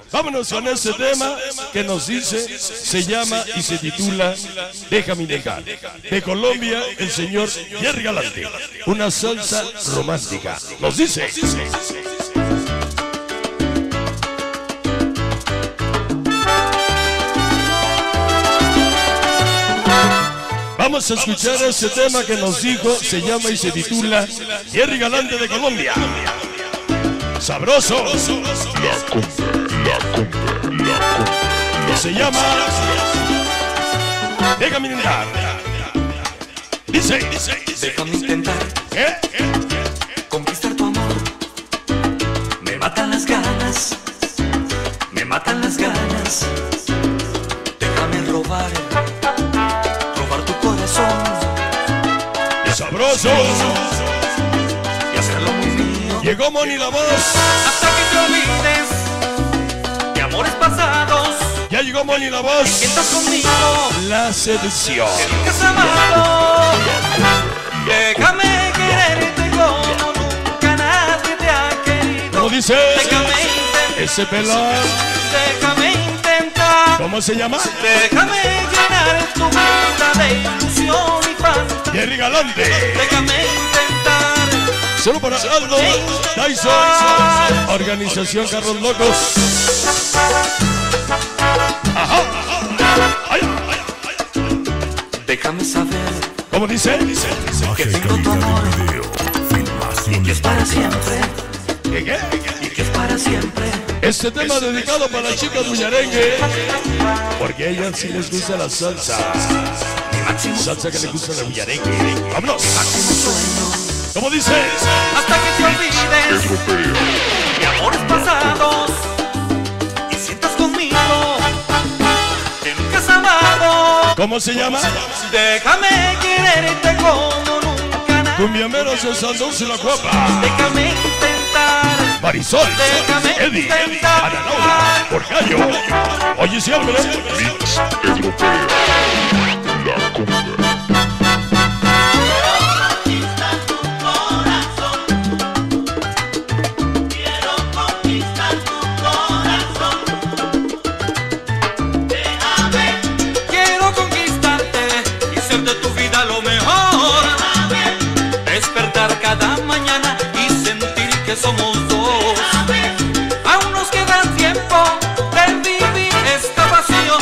Vámonos con este tema que nos dice, se llama y se titula Déjame Intentar. De Colombia, el señor Jerry Galante. Una salsa romántica. Nos dice. Vamos a escuchar este tema que nos dijo, se llama y se titula Jerry Galante de Colombia. Sabroso. Se llama Déjame Intentar. Dice. Déjame intentar conquistar tu amor. Me matan las ganas. Me matan las ganas. Déjame robar tu corazón. Sabroso. Y hacerlo muy mío. Llegó Moni la voz. Hasta que te olvides de amores pasados. Ya llegó Moni la voz. Sientas conmigo La seducción. que nunca has amado. Déjame quererte como nunca nadie te ha querido. ¿Cómo dice? Déjame intentar. Ese pelón. Déjame intentar. ¿Cómo se llama? Déjame llenar tu vida de ilusión y fantasía. Jerry Galante. Déjame intentar. Solo para Aldo, Tyson, Organización Carros Locos. Ajá. Ay, ay, ay. Déjame saber ¿Cómo dice? que tengo tu amor y que es para siempre. ¿Qué? Y que es para siempre. Este tema dedicado para las chicas muñarengue, porque a ellas sí les gusta la salsa. Mi máximo Salsa que les gusta la muñarengue. ¡Vámonos! máximo sueño. ¿Cómo dice? Hasta que te olvides de amores pasados y sientas conmigo que nunca has amado. ¿Cómo se llama? Déjame quererte como nunca nadie. Cumbiameros de San Dulce la Cuapa. Déjame intentar. Marisol, Déjame Eddie, intentar. Ana Laura, Porcayo. Oye, siempre. Quiero conquistarte y hacer de tu vida lo mejor. Despertar cada mañana y sentir que somos dos. Aún nos queda tiempo de vivir esta pasión.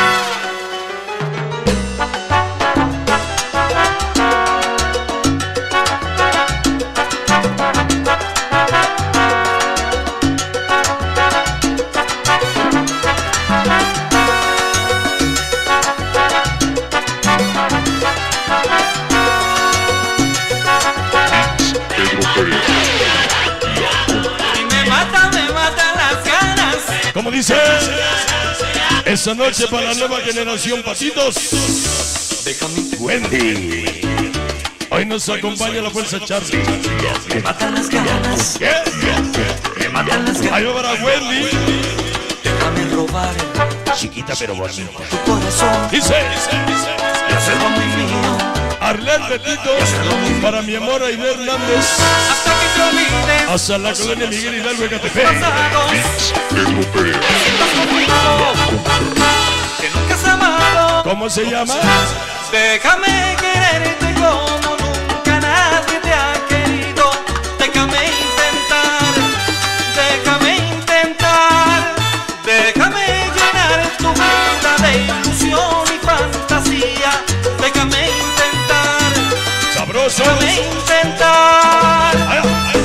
Y me matan las ganas. ¿Cómo dice? Esta noche para la nueva generación, patitos. Déjame Wendy. Hoy nos acompaña la fuerza Charlie. me matan las ganas. ¿Qué? Me matan las Ahí ganas. va para Wendy. Déjame robar Chiquita pero bonita. tu corazón Dice. y hacerlo muy mío. Arlet Betito. Para mi amor Aide Hernández. Hasta que te olvides Hasta la colonia Miguel Hidalgo de Catepec. pasados. Sientas conmigo que nunca has amado. ¿Cómo se llama? Déjame quererte como nunca nadie te ha querido. Déjame intentar. Déjame intentar. Déjame llenar tu vida de ilusión y fantasía. Déjame intentar. Sabroso. Déjame intentar. Ay,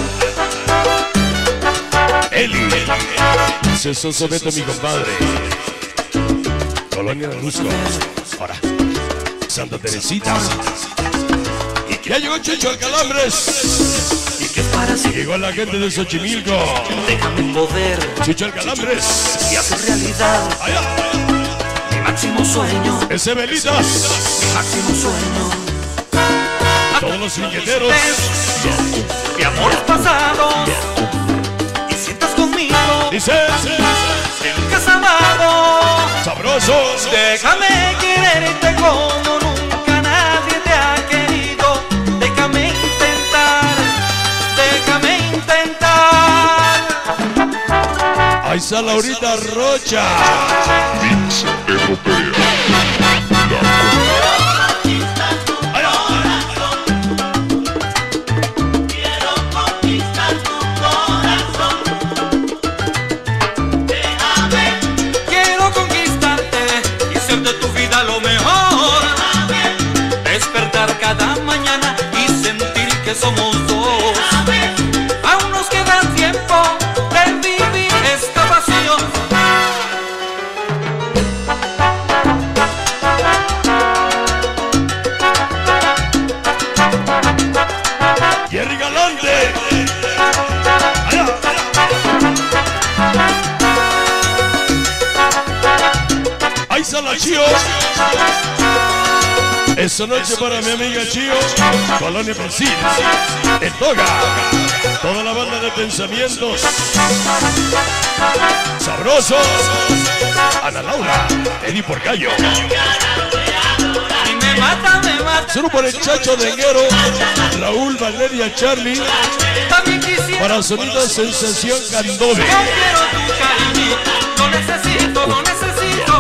ay. Eli. Cesoso Beto, mi compadre. Colonia de Rusco. Ahora. Santa Teresita. Ya llegó Chucho Alcalambres. Y que es para siempre. Llegó la gente de Xochimilco. Déjame poder Chucho Alcalambres. y hacer realidad Allá. mi máximo sueño. Ese Velitas. Mi máximo sueño. Todos los riqueteros. De amores pasados y sientas conmigo Dice. que nunca has amado. Sabroso. Déjame quererte como nunca nadie te ha querido. Déjame intentar. Déjame intentar. Ay, Ahí está Laurita Rocha. Mix Pedro Perea. Quiero conquistarte y ser de tu vida lo mejor. Despertar cada mañana y sentir que somos dos. Aún nos queda tiempo de vivir esta pasión. Jerry Galante. Allá. Ahí está la Chío. Esta noche para mi amiga Chío, Colonia Pensil, en Toga, toda la banda de pensamientos sabrosos, Ana Laura, Eddie Porcayo. Y me mata, me mata. Solo por el Chacho Denguero, Raúl, Valeria, Charlie, También quisiera. para Sonido Sensación Candove. Yo quiero tu cariñito, lo necesito, lo necesito.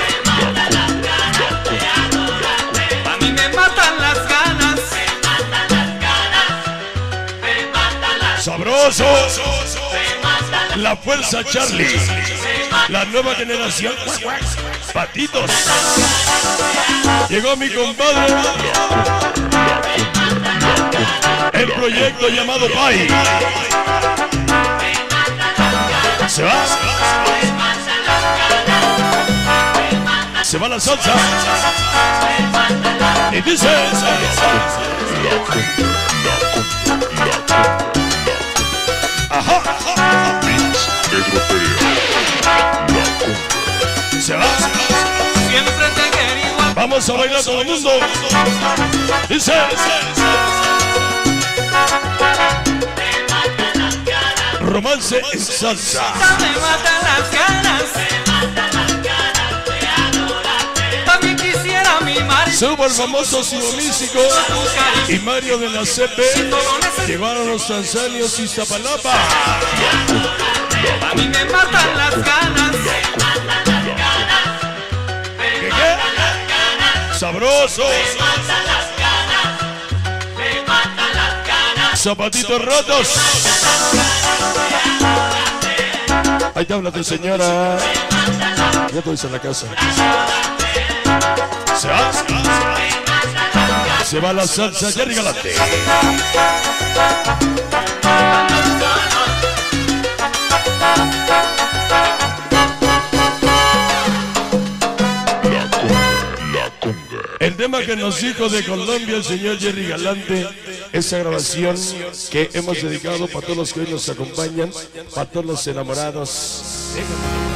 A mí me matan las ganas. Sabroso, la fuerza Charlie, la nueva generación, patitos. Llegó mi compadre, el proyecto llamado Pai. Se va. Se va la salsa. Y dice. Ajá. Mix Pedro Perea. Se va. Siempre te he querido. Vamos a bailar todo el mundo. Dice. Romance en salsa. Me matan las ganas. También quisiera mimar. Subo el famoso Sigo Místico y Mario de la CP. Llegaron los tanzanios y Zapalapa. A mí me matan las ganas. ¿Qué? Sabroso. Zapatitos rotos. Ahí te habla tu señora. Ya te dice en la casa. Se va. Se va la salsa Jerry Galante. El tema que nos dijo de Colombia el señor Jerry Galante, esa grabación que hemos dedicado para todos los que hoy nos acompañan, para todos los enamorados. Déjame.